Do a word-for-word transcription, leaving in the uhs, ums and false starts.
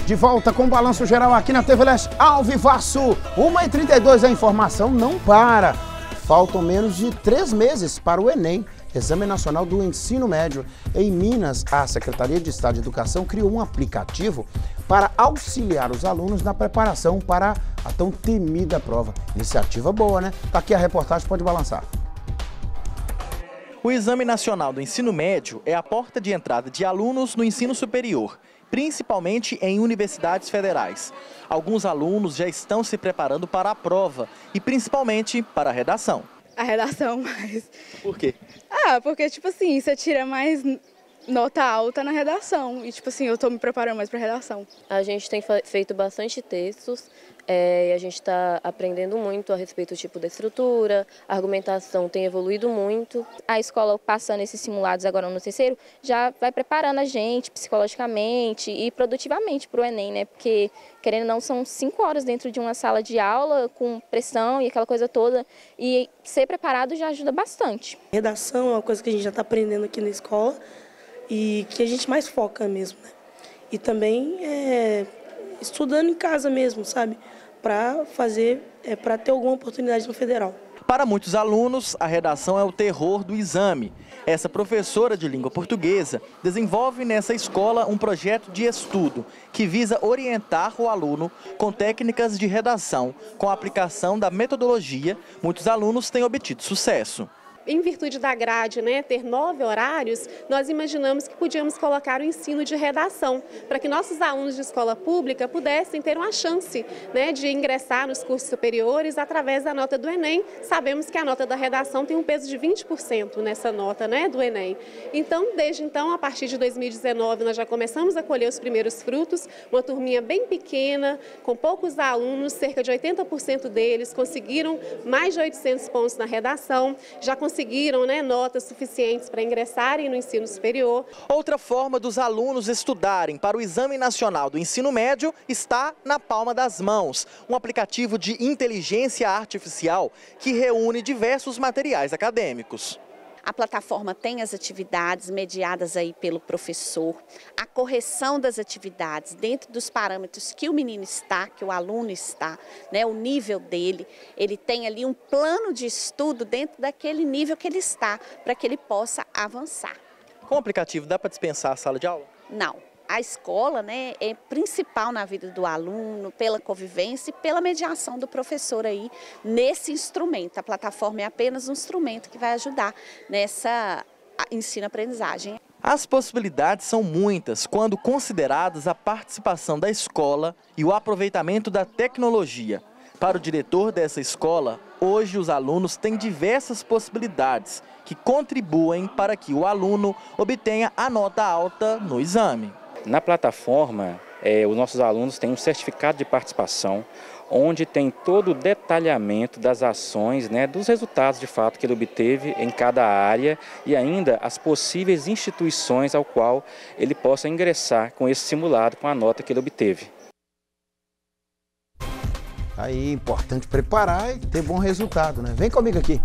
de volta com o Balanço Geral aqui na T V Leste ao vivaço. uma e trinta e dois, a informação não para. Faltam menos de três meses para o Enem, Exame Nacional do Ensino Médio. Em Minas, a Secretaria de Estado de Educação criou um aplicativo para auxiliar os alunos na preparação para a tão temida prova. Iniciativa boa, né? Tá aqui a reportagem, pode balançar. O Exame Nacional do Ensino Médio é a porta de entrada de alunos no ensino superior, principalmente em universidades federais. Alguns alunos já estão se preparando para a prova e principalmente para a redação. A redação mais. Por quê? Ah, porque tipo assim, você tira mais nota alta na redação e tipo assim, eu estou me preparando mais para a redação. A gente tem feito bastante textos é, e a gente está aprendendo muito a respeito do tipo da estrutura, a argumentação tem evoluído muito. A escola passando esses simulados agora no terceiro já vai preparando a gente psicologicamente e produtivamente para o Enem, né? Porque, querendo ou não, são cinco horas dentro de uma sala de aula com pressão e aquela coisa toda, e ser preparado já ajuda bastante. Redação é uma coisa que a gente já está aprendendo aqui na escola e que a gente mais foca mesmo, né? E também é, estudando em casa mesmo, sabe? Para fazer, é, para ter alguma oportunidade no federal. Para muitos alunos, a redação é o terror do exame. Essa professora de língua portuguesa desenvolve nessa escola um projeto de estudo que visa orientar o aluno com técnicas de redação. Com a aplicação da metodologia, muitos alunos têm obtido sucesso. Em virtude da grade, né, ter nove horários, nós imaginamos que podíamos colocar o ensino de redação, para que nossos alunos de escola pública pudessem ter uma chance, né, de ingressar nos cursos superiores através da nota do Enem. Sabemos que a nota da redação tem um peso de vinte por cento nessa nota, né, do Enem. Então, desde então, a partir de dois mil e dezenove, nós já começamos a colher os primeiros frutos, uma turminha bem pequena, com poucos alunos, cerca de oitenta por cento deles conseguiram mais de oitocentos pontos na redação, já conseguiram conseguiram né, notas suficientes para ingressarem no ensino superior. Outra forma dos alunos estudarem para o Exame Nacional do Ensino Médio está na palma das mãos. Um aplicativo de inteligência artificial que reúne diversos materiais acadêmicos. A plataforma tem as atividades mediadas aí pelo professor, a correção das atividades dentro dos parâmetros que o menino está, que o aluno está, né, o nível dele. Ele tem ali um plano de estudo dentro daquele nível que ele está, para que ele possa avançar. Com o aplicativo dá para dispensar a sala de aula? Não. A escola, né, é principal na vida do aluno, pela convivência e pela mediação do professor aí nesse instrumento. A plataforma é apenas um instrumento que vai ajudar nessa ensino-aprendizagem. As possibilidades são muitas quando consideradas a participação da escola e o aproveitamento da tecnologia. Para o diretor dessa escola, hoje os alunos têm diversas possibilidades que contribuem para que o aluno obtenha a nota alta no exame. Na plataforma, é, os nossos alunos têm um certificado de participação, onde tem todo o detalhamento das ações, né, dos resultados de fato que ele obteve em cada área e ainda as possíveis instituições ao qual ele possa ingressar com esse simulado, com a nota que ele obteve. Aí, importante preparar e ter bom resultado, né? Vem comigo aqui.